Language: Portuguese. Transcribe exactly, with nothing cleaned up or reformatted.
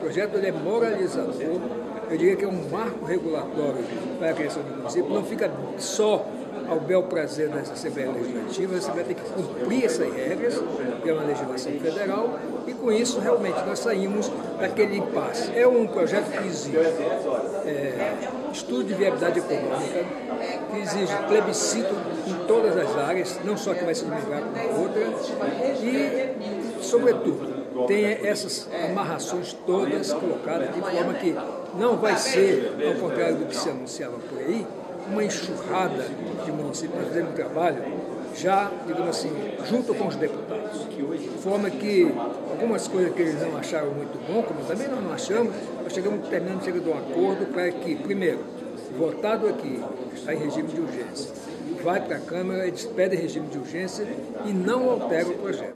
projeto ele é moralizador, eu diria que é um marco regulatório para a criação do município, não fica só ao bel prazer das Assembleias Legislativas, a Assembleia tem que cumprir essas regras, que é uma legislação federal, e com isso realmente nós saímos daquele impasse. É um projeto que exige é, estudo de viabilidade econômica, que exige plebiscito em todas as áreas, não só que vai se limitar com a outra, e, sobretudo, tem essas amarrações todas colocadas de forma que não vai ser, ao contrário do que se anunciava por aí, uma enxurrada de municípios. Nós fizemos um trabalho já, digamos assim, junto com os deputados, de forma que algumas coisas que eles não acharam muito bom, como também nós não achamos, nós chegamos, terminamos chegando a um acordo para que, primeiro, votado aqui, está em regime de urgência, vai para a Câmara, eles pedem regime de urgência e não altera o projeto.